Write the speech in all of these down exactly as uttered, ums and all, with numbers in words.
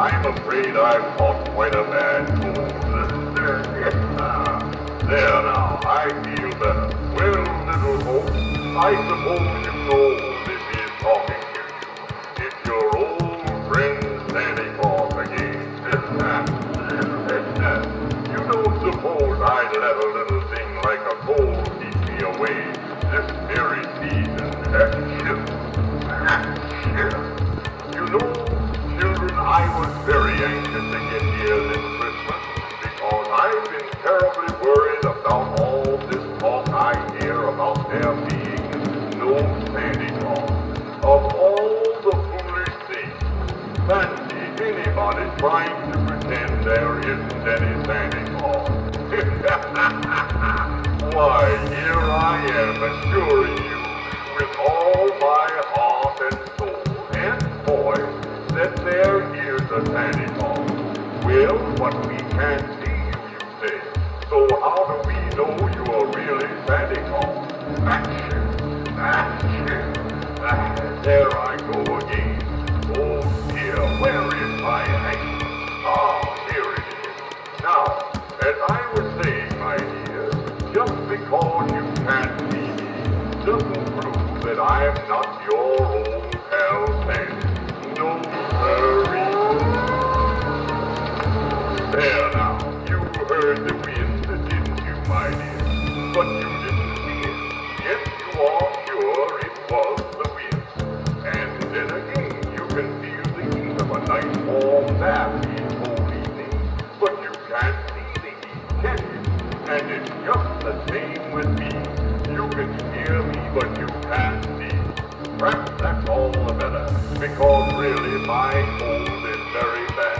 I'm afraid I've caught quite a bad cold. There now, I feel better. Well, little folks, I suppose you know this is talking to you. It's your old friend Santa Claus again. You don't suppose I'd let a little thing like a cold keep me away this very season? You know, children, I was very anxious to get here this Christmas because I've been terribly worried about all this talk I hear about there being no Santa Claus. Of all the foolish things, fancy anybody trying to pretend there isn't any Santa Claus. Why, here I am assuring you with all my heart and soul and voice that there is a Santa Claus. Well, but we can't see you, you say. So how do we know you are really Santa Claus? Action! Action! Ah, there I go again. Oh dear, where is my hand? Ah, here it is. Now, as I was saying, my dear, just because you can't see me doesn't prove that I'm not your old pal Santa. No, sirree. There now, you heard the wind, didn't you, my dear? But you didn't see it. Yes, you are sure it was the wind. And then again, you can feel the heat of a nice warm bath these cold evenings, but you can't see the heat, can you? And it's just the same with me. You can hear me, but you can't see. Perhaps that's all the better, because really my cold is very bad.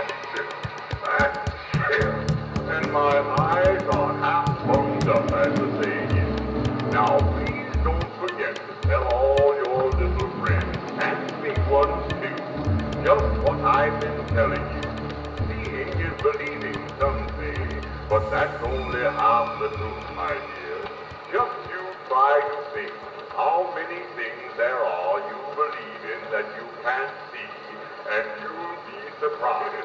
And my eyes are half bunged up, as the saying is. Now, please don't forget to tell all your little friends, and big ones too, just what I've been telling you. Seeing is believing, some say, but that's only half the truth, my dear. Just you try to think how many things there are you believe in that you can't see, and you'll be surprised.